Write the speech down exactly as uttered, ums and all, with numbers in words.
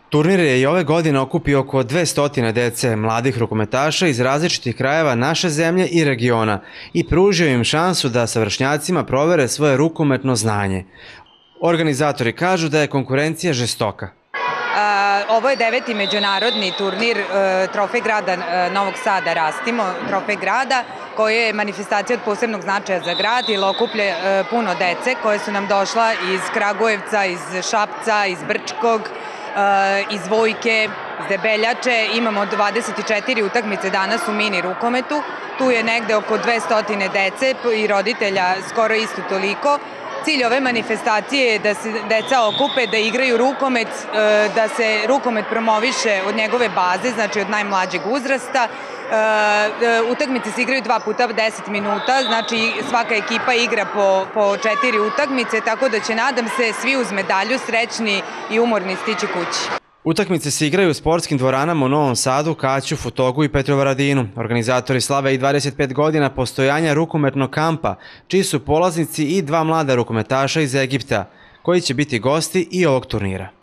Turnir je i ove godine okupio oko dvesta dece, mladih rukometaša iz različitih krajeva naše zemlje i regiona i pružio im šansu da sa vršnjacima provere svoje rukometno znanje. Organizatori kažu da je konkurencija žestoka. Ovo je deveti međunarodni turnir Trofej grada Novog Sada Rastimo, Trofej grada, koji je manifestacija od posebnog značaja za grad i okuplja puno dece koje su nam došla iz Kragujevca, iz Šapca, iz Brčkog, iz Vojke, iz Debeljače. Imamo dvadeset četiri utakmice danas u mini rukometu. Tu je negde oko dvesta dece i roditelja skoro isto toliko. Cilj ove manifestacije je da se deca okupe, da igraju rukomet, da se rukomet promoviše od njegove baze, znači od najmlađeg uzrasta. Utakmice se igraju dva puta deset minuta, znači svaka ekipa igra po četiri utakmice, tako da će, nadam se, svi uz medalju srećni i umorni stići kući. Utakmice se igraju u sportskim dvoranama u Novom Sadu, Kaću, Futogu i Petrovaradinu. Organizatori slave i dvadeset pet godina postojanja rukometnog kampa, čiji su polaznici i dva mlada rukometaša iz Egipta, koji će biti gosti i ovog turnira.